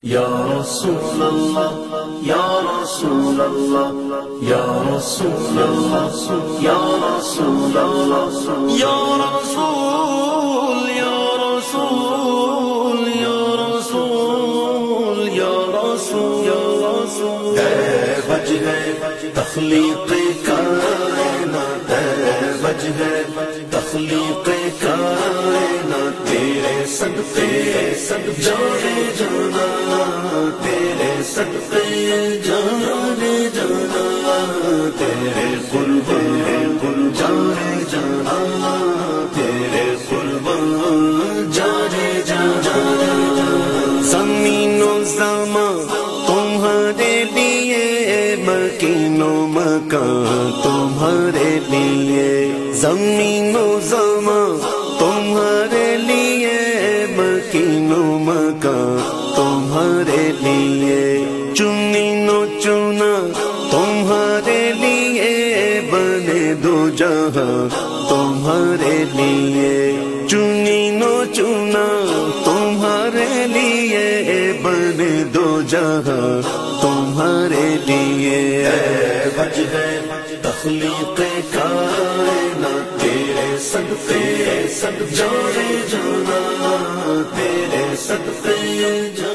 یا رسول اللہ یا رسول اللہ یا رسول اللہ یا رسول اللہ یا رسول یا رسول یا رسول یا رسول یا رسول اے وجہ تخلیق کائنات اے وجہ تخلیق کائنات تیرے صدقے جانے جانا تیرے صدقے جانے جانا تیرے قربان جانے جانا تیرے قربان جانے جانا زمین و زمان تمہارے لیے مکین و مکان تمہارے لیے زمین و زمان تمہارے لیے مکین و مکان تمہارے لیے چنین و چنا تمہارے لیے بنے دو جہاں تمہارے لیے چنین و چنا تمہارے لیے بنے دو جہاں تمہارے لیے اے وجہ تخلیق کائنات تیرے صدقے جانے جانا تیرے صدقے جانا